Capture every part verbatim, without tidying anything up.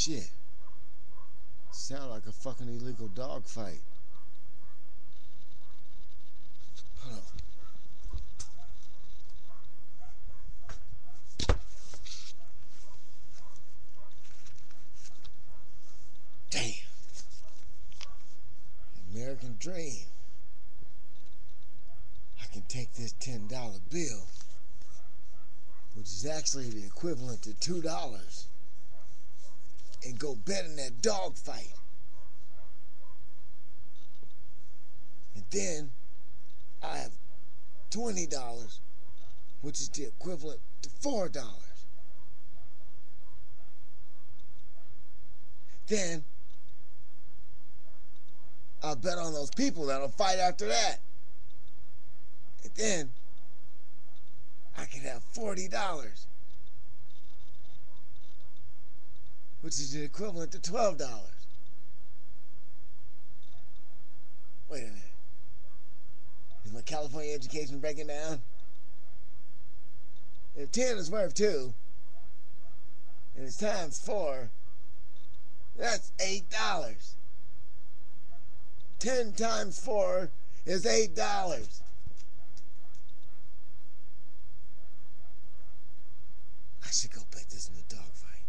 shit. Sound like a fucking illegal dog fight. Hold on. Damn. American dream. I can take this ten dollar bill, which is actually the equivalent to two dollars, and go bet in that dog fight. And then I have twenty dollars, which is the equivalent to four dollars. Then I'll bet on those people that'll fight after that. And then I can have forty dollars, which is the equivalent to twelve dollars. Wait a minute. Is my California education breaking down? If ten is worth two, and it's times four, that's eight dollars. ten times four is eight dollars. I should go bet this in the dog fight.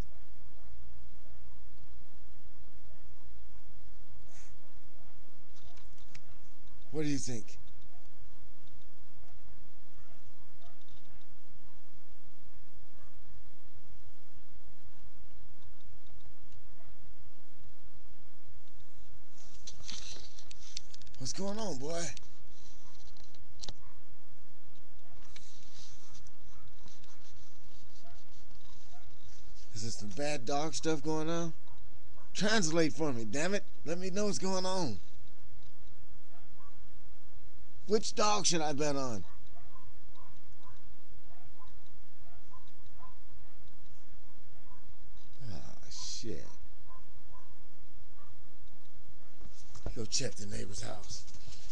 What do you think? What's going on, boy? Is there some bad dog stuff going on? Translate for me, damn it. Let me know what's going on. Which dog should I bet on? Oh, shit. Go check the neighbor's house.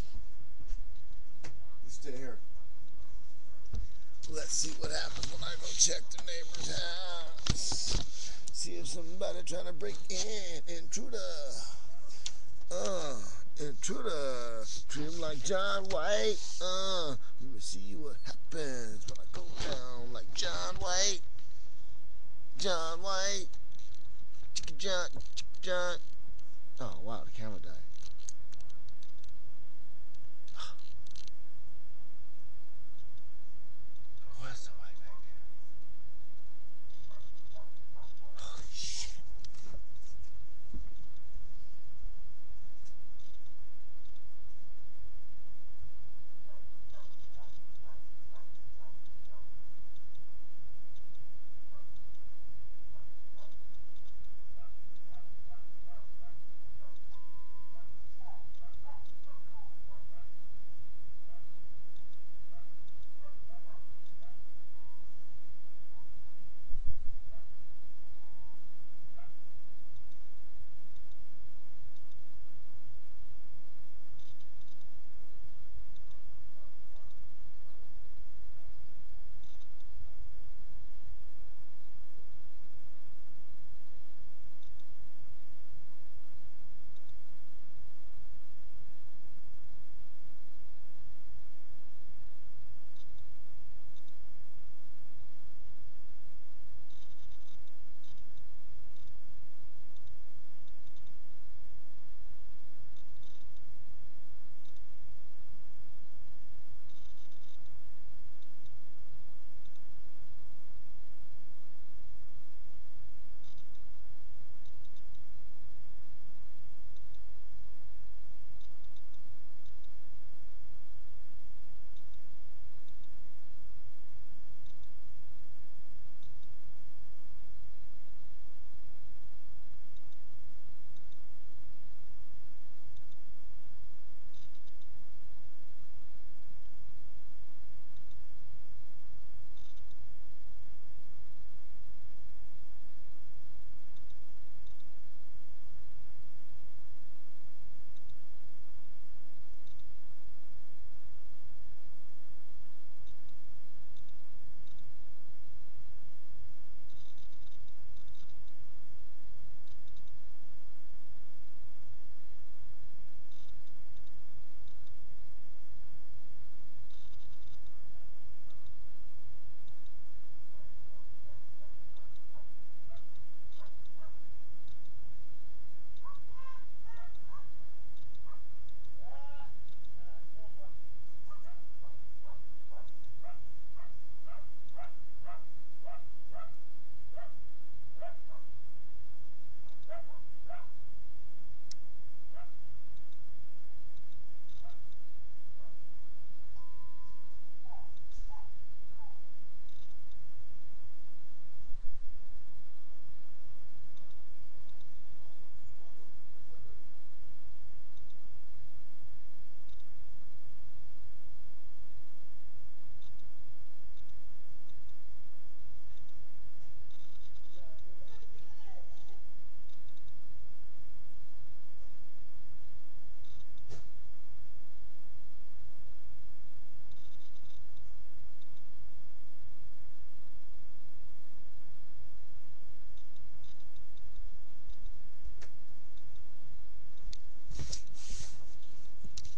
You stay here. Let's see what happens when I go check the neighbor's house. See if somebody trying to break in. Intruder. Uh, intruder. Treat him like John White. Uh, let me see what happens when I go down like John White. John White. Chicka John. Chicka John. Oh, wow, the camera died.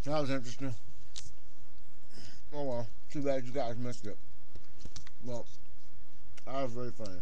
That was interesting. Oh well. Too bad you guys missed it. Well, that was very funny.